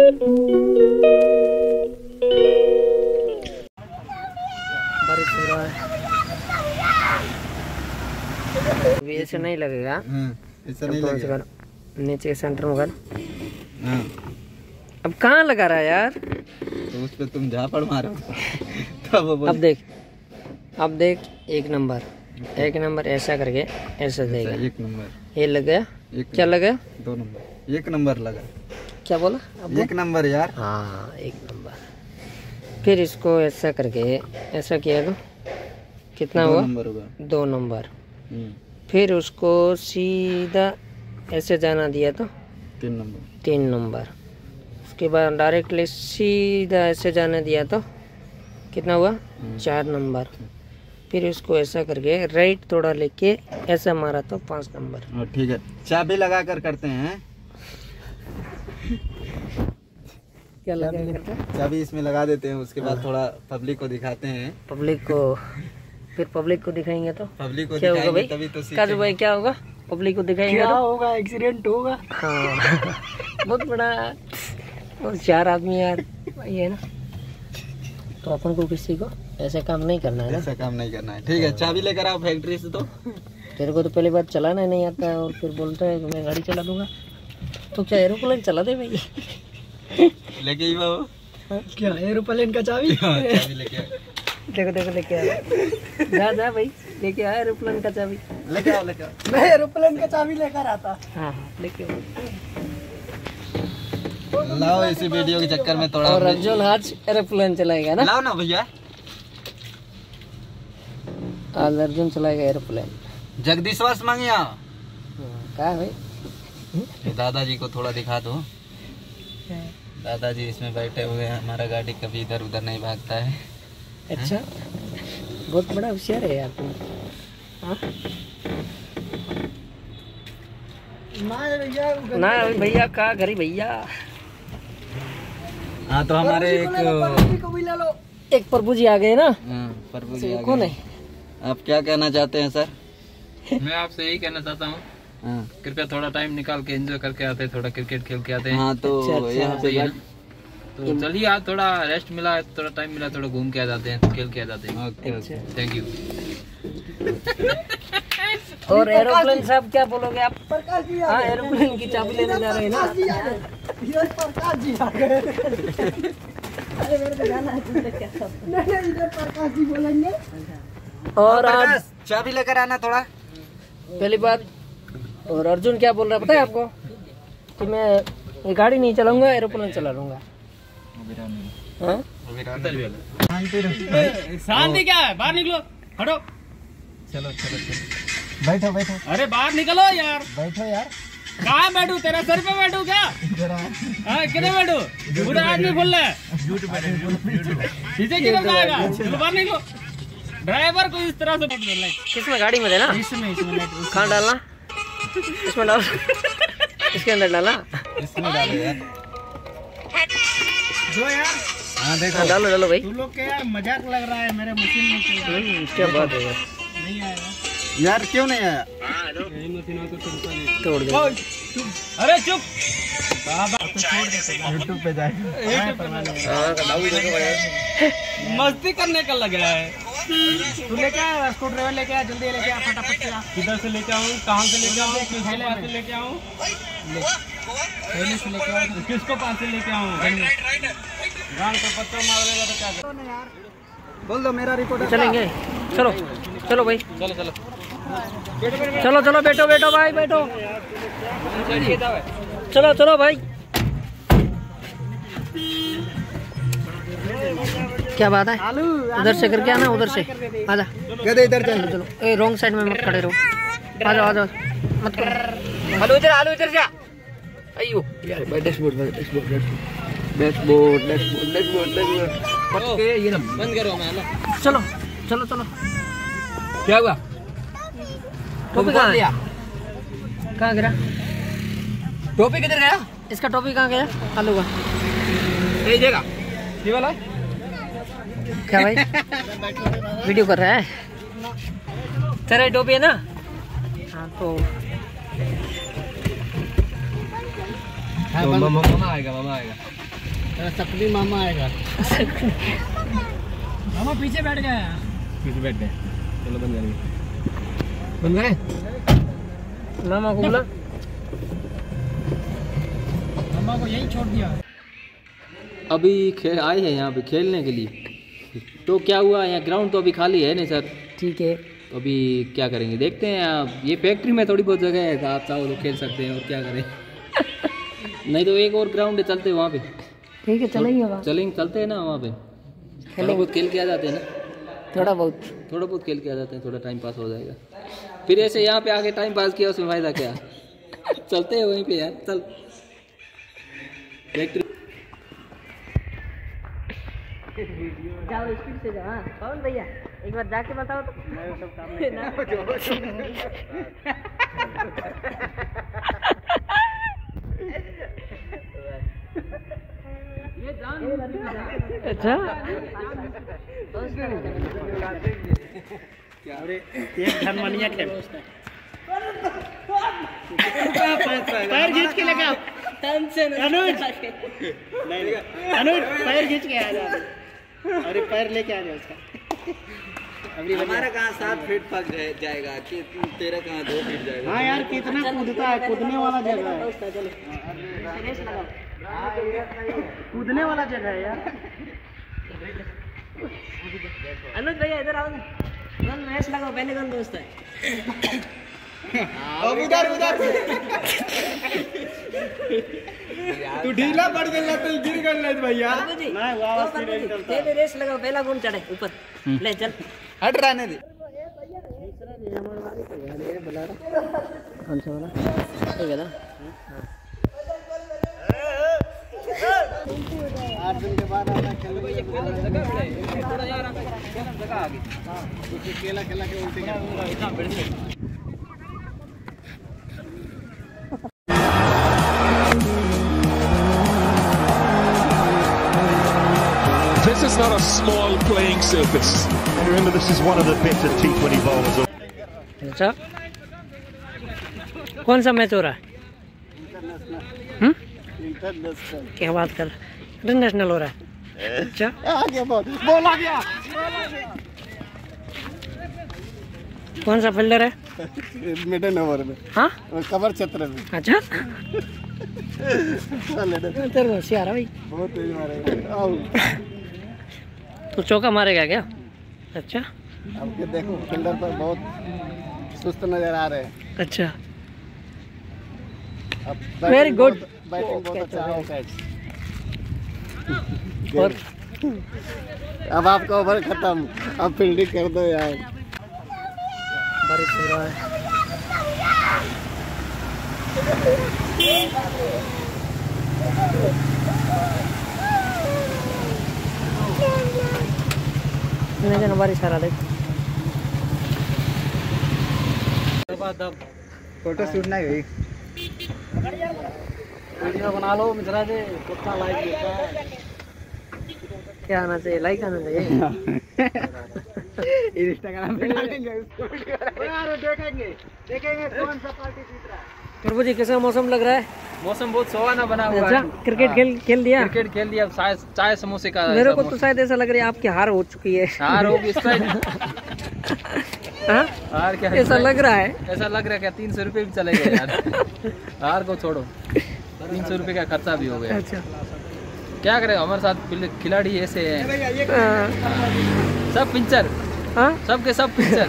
बारिश हो रहा है, ऐसे नहीं लगेगा। ऐसा नहीं लगेगा। नीचे सेंटर में कर। अब कहाँ लगा रहा है यार? तो उस पे तुम झापड़ मारो। अब देख एक नंबर ऐसा करके ऐसा देगा। एक नंबर ये लग गया। क्या लगा? 2 नंबर। 1 नंबर लगा। क्या बोला? 1 नंबर यार। हाँ 1 नंबर। फिर इसको ऐसा करके ऐसा किया तो कितना हुआ? 2 नंबर होगा। 2 नंबर। फिर उसको सीधा ऐसे जाना दिया तो 3 नंबर। 3 नंबर। उसके बाद डायरेक्टली सीधा ऐसे जाने दिया तो कितना हुआ? 4 नंबर। फिर उसको ऐसा करके राइट थोड़ा लेके ऐसा मारा तो 5 नंबर। ठीक है, चाबी लगा कर करते हैं। क्या लगा करते हैं? चाबी इसमें लगा देते हैं, उसके बाद थोड़ा पब्लिक को दिखाते हैं। पब्लिक को फिर पब्लिक को दिखाएंगे तो पब्लिक को क्या होगा भाई? तभी तो काजू भाई क्या होगा? पब्लिक को दिखाएंगे क्या तो होगा? एक्सीडेंट होगा। हाँ बहुत बड़ा, और 4 आदमी यार भाई है ना, तो अपन को किसी को ऐसे काम नहीं करना है ना। ऐसा काम नहीं करना है। ठीक है, चाबी लेकर आओ फैक्ट्री से। तो तेरे को तो पहली बार चलाना नहीं आता है और फिर बोलता है कि मैं गाड़ी चला दूंगा। तो क्या एरोप्लेन चला दे भाई? लेके ही वो क्या एरोप्लेन का चाबी? चाबी लेके आओ। देखो लेके आ जा भाई, लेके आ एरोप्लेन का चाबी। लेके आओ। मैं एरोप्लेन का चाबी लेकर आता। हाँ लेके आओ। लाओ, इसी वीडियो के चक्कर में थोड़ा। और अर्जुन आज एरोप्लेन चलाएगा ना? लाओ ना भैया। आज अर्जुन चलाएगा एरोप्लेन। जगदीश्वर मांगिया क्या भाई? दादाजी को थोड़ा दिखा दो। दादाजी इसमें बैठे हुए हैं। हमारा गाड़ी कभी इधर उधर नहीं भागता है। अच्छा, बहुत बड़ा होशियार है यार तुम। ना भैया का घरी भैया। हाँ तो हमारे एक प्रभु जी आ गए ना। प्रभु जी आ कौन गए। है? आप क्या कहना चाहते हैं सर? मैं आपसे यही कहना चाहता हूँ, कृपया थोड़ा टाइम निकाल के एंजॉय करके आते हैं, थोड़ा क्रिकेट खेल के आते हैं। हाँ तो अच्छा। यहाँ पे तो चलिए आज थोड़ा रेस्ट मिला है, थोड़ा टाइम मिला, थोड़ा घूम के आ जाते हैं, खेल के आ जाते हैं। ओके। Thank you. और एरोप्लेन साहब क्या बोलोगे आप? प्रकाश जी हाँ एरोप्लेन की चाबी लेने जा रहे हैं ना। प्रकाश जी आ गए। अरे मेरे को जाना है। नहीं इधर प्रकाश जी बोलेंगे। और आज चाबी लेकर आना थोड़ा। पहली बात, और अर्जुन क्या बोल रहा है पता है आपको? कि मैं ये गाड़ी नहीं चलाऊंगा, एरोप्लेन चला लूंगा। हाँ? शांति क्या है? बाहर निकलो, हटो। चलो। बैठो। अरे बाहर निकलो यार। बैठो यार। कहाँ बैठू? तेरा सर पे बैठू क्या? हाँ किधर बैठू? उधर आदमी बोल रहा है। शीशे किधर जाएगा? चलो बाहर निकलो। ड्राइवर को इस तरह से किसमें? गाड़ी में देना। इसमें कहाँ डालना? इसमें डाल। इसके अंदर डाला। इसमें डालो यार। जो यार। हाँ देखो। डालो भाई। तू लोग के यार मजाक लग रहा है, मेरे मशीन में चल रहा है। क्या बात है नहीं आएगा यार, क्यों नहीं आया? यही मशीन में तो चलता नहीं। तोड़ दे। अरे चुप। यूट्यूब पे जाएगा। मस्ती करने का लगा है। तू लेके आ, स्क्रू ड्राइवर लेके आ, जल्दी लेके आ, फटाफट से आ। किधर से लेके आऊँ? कहाँ से लेके आऊँ? किस पास से लेके आऊँ? पहले से लेके आऊँ? किसको पास से लेके आऊँ? गान को पत्थर मारेगा तो क्या करें? बोल दो मेरा रिपोर्ट। चलेंगे। चलो भाई। चलो बैठो भाई बैठो। चलो भाई। क्या बात है? उधर से करके आना, उधर से आजा। कहते इधर चलो ए रॉन्ग साइड में मत खड़े रहो। आ जाओ मत करो। आलू इधर जा। अयो यार डैशबोर्ड मत के ये ना बंद करो। मैं चलो। क्या हुआ? टोपी कहाँ गया? कहाँ गिरा? टोपी किधर गया? इसका टोपी कहाँ गया? आलू का यही देगा ये वाला। क्या भाई? वीडियो कर रहा है तेरा टोपी है ना? हाँ तो मामा आएगा। सकली मामा आएगा। मामा पीछे बैठ गया। पीछे बैठ गए। चलो बंद करेंगे। बंद गए। मामा को बोला। मामा को यहीं छोड़ दिया। अभी आए हैं यहाँ पे खेलने के लिए। तो क्या हुआ, यहाँ ग्राउंड तो अभी खाली है नहीं सर। ठीक है, अभी क्या करेंगे देखते हैं। आप ये फैक्ट्री में थोड़ी बहुत जगह है, आप चाहो तो खेल सकते हैं और क्या करें। नहीं तो एक और ग्राउंड है, चलते हैं वहाँ पे। ठीक है, चलेंगे वहाँ। चलेंगे, चलते हैं ना वहाँ पे। थोड़ा बहुत खेल के आ जाते हैं ना। थोड़ा बहुत खेल के आ जाते हैं, थोड़ा टाइम पास हो जाएगा। फिर ऐसे यहाँ पे आके टाइम पास किया उसमें फायदा क्या। चलते हैं वहीं पे यार, चल फैक्ट्री। जाओ स्पीड से जाओ। हाँ कौन भैया, एक बार जाके बताओ तो। मैं सब काम नहीं अच्छा एक धनमनिया खेल। पैर खींच के लेके अनुज पैर खींच के आ जा। अरे पैर लेके आ जाओ उसका। हमारा कहाँ 7 फीट पक जाएगा कि तेरा कहाँ 2 फीट जाएगा। हाँ यार कितना कूदता है, कूदने वाला जगह है। कूदने वाला जगह है यार। अनुज भैया इधर आओ ना, रेस लगाओ। पहले कौन दोस्त है? उधर तू ढीला पड़ गया तो गिर गया भैया। पहले रेस लगाओ, पहला कौन चढ़े ऊपर। ले चल, हट रहने दे। कौन सा वाला? ठीक है ना। 8 दिन के बाद आना खेलने खेला के उल्टी This is not a small playing surface. Remember, this is one of the better T20 bowlers. अच्छा, कौन सा मैच हो रहा है? इंटरनेशनल। क्या बात कर, इंटरनेशनल हो रहा है। अच्छा, आगे बोल आ गया। कौन सा फील्डर है? मिडल ओवर में। हाँ, कवर क्षेत्र में। अच्छा तेरे होशियार है भाई, बहुत तेज मारेगा। तो चौका मारेगा क्या? अच्छा, अब के देखो फील्डर पर बहुत सुस्त नजर आ रहे हैं। अच्छा, वेरी गुड। बैटिंग बहुत अच्छा है। और अब आपका ओवर खत्म, अब फील्डिंग कर दो यार। बारिश हो रहा है। नहीं बारिश आ रहा है। फोटो शूट नहीं हुई, वीडियो बना लो मिश्रा जी। कितना लाइक देता है। क्या आना चाहिए? लाइक आना चाहिए। इंस्टाग्राम पे डालेंगे उसको वीडियो देखेंगे कौन सा पार्टी जीत रहा है। प्रभु जी कैसा मौसम लग रहा है? मौसम बहुत सुहाना बना हुआ अच्छा, है। क्रिकेट खेल दिया? क्रिकेट खेल लिया, चाय समोसे का। मेरे को तो शायद ऐसा लग रहा है आपकी हार हो चुकी है। हार होगी इस टाइम। हाँ? हार क्या? ऐसा लग रहा है। ऐसा लग रहा है क्या? 300 रुपये भी चले गए यार। हार को छोड़ो, 300 रुपये का खर्चा भी हो गया। अच्छा, क्या करें, हमारे साथ खिलाड़ी ऐसे हैं। सब पिंचर, हाँ सबके सब पिंचर।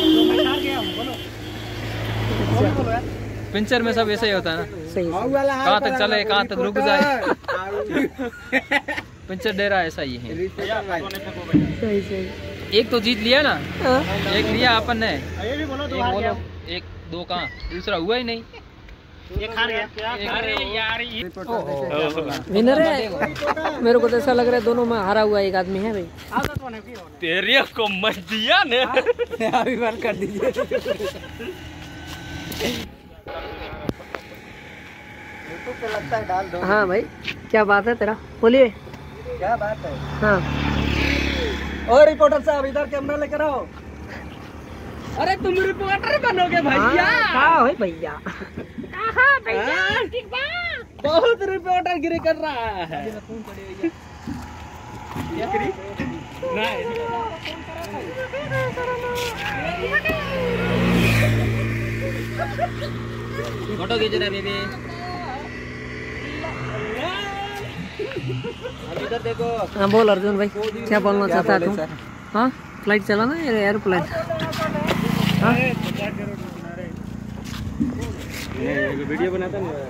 पिंचर में सब ऐसे ही होता है ना। सही कहाँ तक चले, कहाँ तक रुक जाए। पिंचर डेरा ऐसा ही है। सही। एक तो जीत लिया ना, हाँ? एक लिया अपन ने। एक दो कहाँ, दूसरा हुआ ही नहीं। विनर है। मेरे को तो ऐसा लग रहा है दोनों में हारा हुआ एक आदमी है भाई। तेरे को मत दिया ने। अभी बंद कर दीजिए। लगता है डाल दो। हाँ भाई, क्या बात है तेरा? बोलिए। क्या बात है? हाँ, और रिपोर्टर साहब इधर कैमरा लेकर आओ। अरे तुम रिपोर्टर बनोगे भैया। हाँ, भैया। भैया ठीक बा। बहुत रिपोर्टर गिरी कर रहा है। फोटो खींच रहे बेबी। अब इधर देखो। हाँ बोल अर्जुन भाई, क्या बोलना चाहता है तुम? हाँ फ्लाइट चलाना है एयरप्लेन? हाँ वीडियो बनाता नहीं।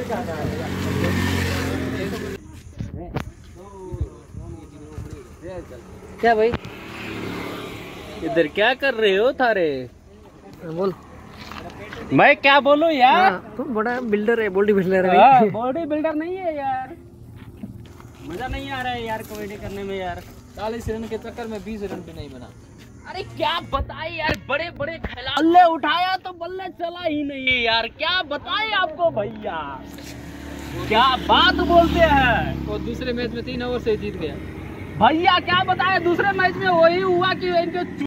क्या भाई? इधर क्या कर रहे हो थारे? हाँ, बोल। मैं क्या बोलूं यार? हाँ, तुम बड़ा बिल्डर है, बॉडी बिल्डर है भाई। बॉडी बिल्डर नहीं है यार, मजा नहीं आ रहा है यार कॉमेडी करने में यार। 40 रन के चक्कर में 20 रन भी नहीं बना। अरे क्या बताए यार, बड़े बड़े खिलाड़ी बल्ले उठाया तो बल्ले चला ही नहीं यार। क्या बताए आपको भैया, क्या बात बोलते हैं। वो दूसरे मैच में 3 ओवर से जीत गया। भैया क्या बताए, दूसरे मैच में वही हुआ कि इनके